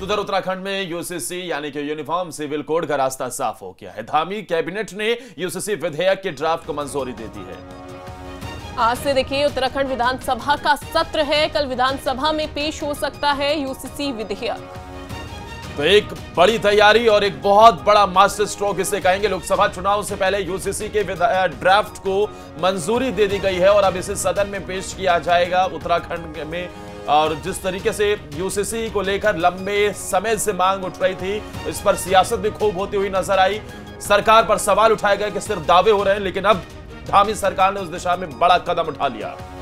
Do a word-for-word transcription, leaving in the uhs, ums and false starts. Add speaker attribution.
Speaker 1: उधर उत्तराखंड में यूसीसी यानी कि यूनिफॉर्म सिविल कोड का रास्ता साफ हो गया है। धामी कैबिनेट ने यूसीसी विधेयक के ड्राफ्ट को मंजूरी दे दी है।
Speaker 2: आज से देखिए उत्तराखंड विधानसभा का सत्र है। कल विधानसभा में पेश हो सकता है यूसीसी विधेयक।
Speaker 1: तो एक बड़ी तैयारी और एक बहुत बड़ा मास्टर स्ट्रोक इसे कहेंगे। लोकसभा चुनाव से पहले यूसीसी के ड्राफ्ट को मंजूरी दे दी गई है और अब इसे सदन में पेश किया जाएगा उत्तराखंड में। और जिस तरीके से यूसीसी को लेकर लंबे समय से मांग उठ रही थी, इस पर सियासत भी खूब होती हुई नजर आई। सरकार पर सवाल उठाए गए कि सिर्फ दावे हो रहे हैं, लेकिन अब धामी सरकार ने उस दिशा में बड़ा कदम उठा लिया।